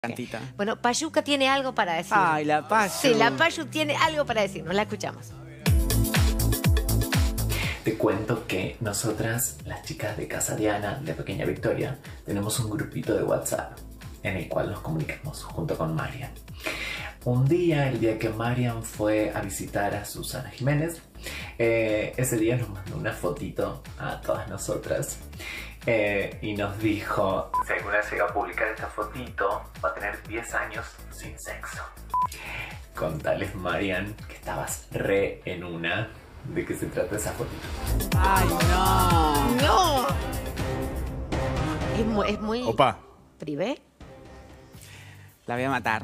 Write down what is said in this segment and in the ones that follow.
Cantita. Bueno, Payuca tiene algo para decir. Ay, la Payu. Sí, la Payu tiene algo para decirnos. La escuchamos. Te cuento que nosotras, las chicas de Casa Diana, de Pequeña Victoria, tenemos un grupito de WhatsApp en el cual nos comunicamos junto con Marian. Un día, el día que Marian fue a visitar a Susana Jiménez, ese día nos mandó una fotito a todas nosotras y nos dijo: si alguna vez llega a publicar esta fotito, va a tener 10 años sin sexo. Contales, Marian, que estabas re en una. ¿De qué se trata esa fotito? Ay, no. ¡No! Es muy... Opa. ¿Privé? La voy a matar.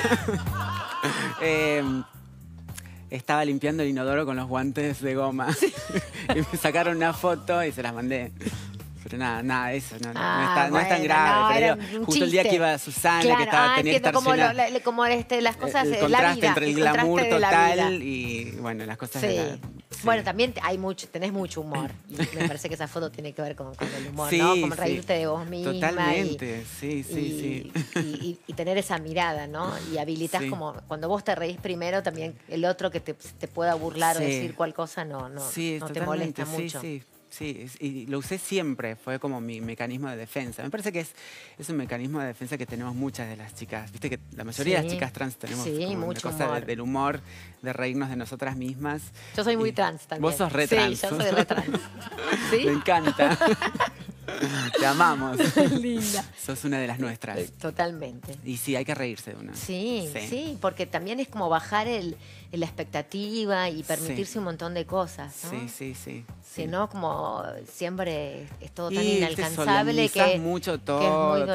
Estaba limpiando el inodoro con los guantes de goma. Y me sacaron una foto y se las mandé. Pero nada de eso. No es tan grave. Pero digo, justo el día que iba Susana, claro, que tenía que estar como, llena, como las cosas el de la contraste vida. entre el glamour total y bueno, las cosas de la... Sí. Bueno, también tenés mucho humor. Y me parece que esa foto tiene que ver con el humor, sí, ¿no? Como reírte de vos misma. Totalmente, sí. Y tener esa mirada, ¿no? Y habilitas como, cuando vos te reís primero, también el otro que te pueda burlar o decir cual cosa no te molesta mucho. Sí, y lo usé siempre, fue como mi mecanismo de defensa. Me parece que es un mecanismo de defensa que tenemos muchas de las chicas. Viste que la mayoría de las chicas trans tenemos como mucho una cosa humor. del humor, de reírnos de nosotras mismas. Yo soy muy trans también. Vos sos re trans. Sí, yo soy re trans. ¿Sí? Me encanta. Te amamos. Linda. Sos una de las nuestras. Totalmente. Y sí, hay que reírse de una. Sí, porque también es como bajar la expectativa y permitirse un montón de cosas, ¿no? Sí. Si no, como siempre es todo tan y inalcanzable que mucho todo. que es muy